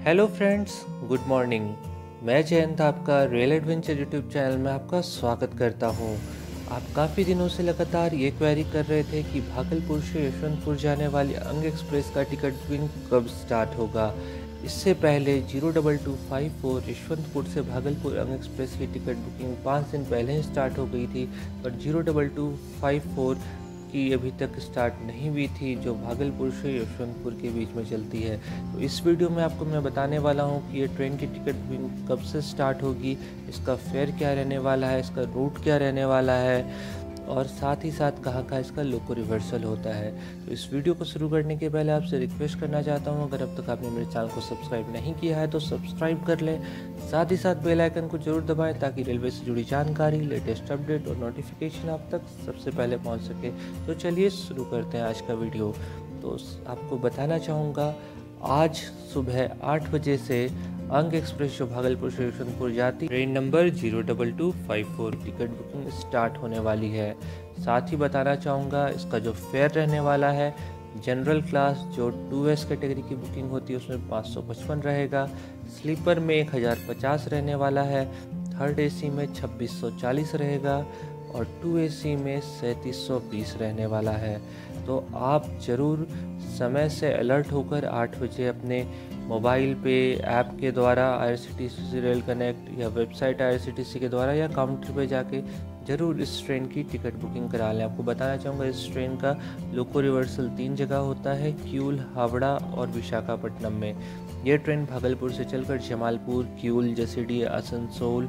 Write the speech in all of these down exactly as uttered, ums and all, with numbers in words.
Hello friends, good morning. मैं जयंत आपका real adventure YouTube channel में आपका स्वागत करता हूं। आप काफ़ी दिनों से लगातार ये क्वेरी कर रहे थे कि भागलपुर से यशवंतपुर जाने वाली अंग एक्सप्रेस का टिकट बुकिंग कब स्टार्ट होगा। इससे पहले zero double two five four Yeshwantpur से भागलपुर अंग एक्सप्रेस की टिकट बुकिंग पाँच दिन पहले ही स्टार्ट हो गई थी, पर zero double two five four की अभी तक स्टार्ट नहीं हुई थी, जो भागलपुर से यशवंतपुर के बीच में चलती है। तो इस वीडियो में आपको मैं बताने वाला हूं कि ये ट्रेन की टिकट बुकिंग कब से स्टार्ट होगी, इसका फेयर क्या रहने वाला है, इसका रूट क्या रहने वाला है और साथ ही साथ कहाँ कहाँ इसका लोको रिवर्सल होता है। तो इस वीडियो को शुरू करने के पहले आपसे रिक्वेस्ट करना चाहता हूँ, अगर अब तक आपने मेरे चैनल को सब्सक्राइब नहीं किया है तो सब्सक्राइब कर लें, साथ ही साथ बेल आइकन को जरूर दबाएं ताकि रेलवे से जुड़ी जानकारी, लेटेस्ट अपडेट और नोटिफिकेशन आप तक सबसे पहले पहुँच सके। तो चलिए शुरू करते हैं आज का वीडियो। तो आपको बताना चाहूँगा, आज सुबह आठ बजे से अंग एक्सप्रेस जो भागलपुर से यशवंतपुर जाती train number zero double two five four ticket booking start होने वाली है। साथ ही बताना चाहूँगा, इसका जो फेयर रहने वाला है, जनरल क्लास जो टू एस कैटेगरी की बुकिंग होती है उसमें पाँच सौ पचपन रहेगा, स्लीपर में एक हज़ार पचास रहने वाला है, थर्ड एसी में छब्बीस सौ चालीस रहेगा और टू एसी में सैंतीस सौ बीस रहने वाला है। तो आप ज़रूर समय से अलर्ट होकर आठ बजे अपने मोबाइल पे ऐप के द्वारा I R C T C rail connect या website I R C T C के द्वारा या काउंटर पे जाके ज़रूर इस ट्रेन की टिकट बुकिंग करा लें। आपको बताना चाहूँगा, इस ट्रेन का लोको रिवर्सल तीन जगह होता है, किऊल, हावड़ा और विशाखापट्टनम में। यह ट्रेन भागलपुर से चलकर जमालपुर, किऊल, जसीडीह, आसनसोल,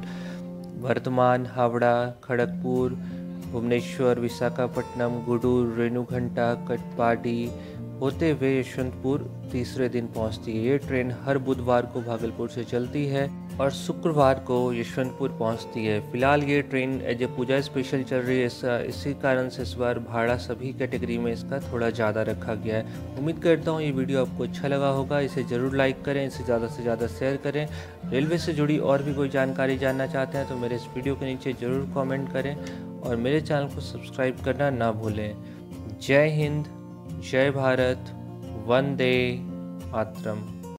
वर्धमान, हावड़ा, खड़गपुर, भुवनेश्वर, विशाखापट्टनम, गुडूर, रेणुघंटा, कटपाडी होते हुए यशवंतपुर तीसरे दिन पहुंचती है। ये ट्रेन हर बुधवार को भागलपुर से चलती है और शुक्रवार को यशवंतपुर पहुंचती है। फिलहाल ये train as a Puja special चल रही है, इसका इसी कारण से इस बार भाड़ा सभी कैटेगरी में इसका थोड़ा ज़्यादा रखा गया है। उम्मीद करता हूँ ये वीडियो आपको अच्छा लगा होगा। इसे ज़रूर लाइक करें, इसे ज़्यादा से ज़्यादा शेयर करें। रेलवे से जुड़ी और भी कोई जानकारी जानना चाहते हैं तो मेरे इस वीडियो के नीचे ज़रूर कॉमेंट करें और मेरे चैनल को सब्सक्राइब करना ना भूलें। जय हिंद, जय भारत, वंदे मातरम।